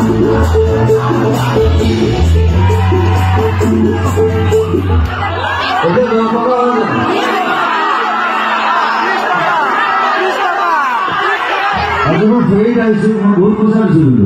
বহুত পইচা দিছিলো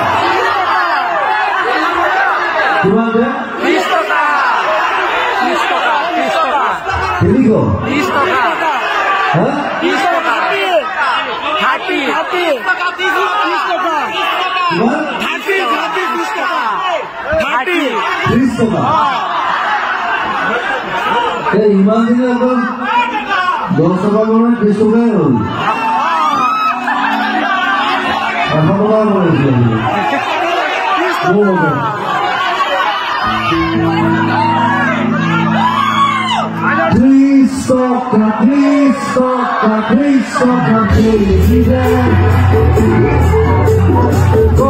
কিমান যে 20 টকা 30 টকা 30 টকা কেনেক 20 টকা হ্যাঁ 20 টকা 30 টকা 30 টকা 30 টকা 30 টকা এই ইমান দিনে এখন 10 টকা মানে 30 টকাই হল Please stop, please stop, please stop, please stop.